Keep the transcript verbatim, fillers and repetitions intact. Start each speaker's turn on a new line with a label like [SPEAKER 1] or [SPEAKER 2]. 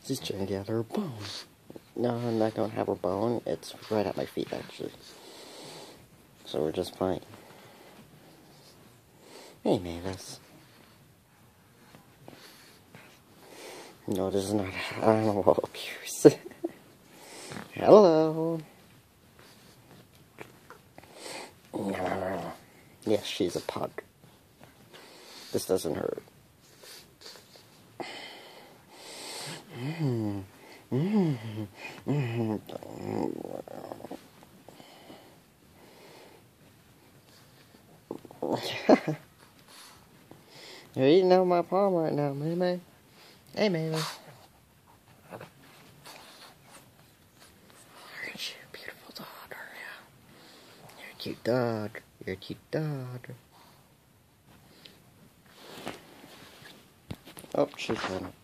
[SPEAKER 1] She's trying to get her bone. No, I don't have a bone. It's right at my feet, actually. So we're just fine. Hey, Mavis. No, this is not animal abuse. Hello. Yes, she's a pug. This doesn't hurt. Mm. Mm. Mm. You're eating out my palm right now, May May. Hey, Mavis. Aren't you a beautiful daughter? Yeah. You're a cute dog. You're a cute dog. Oh, she's done it.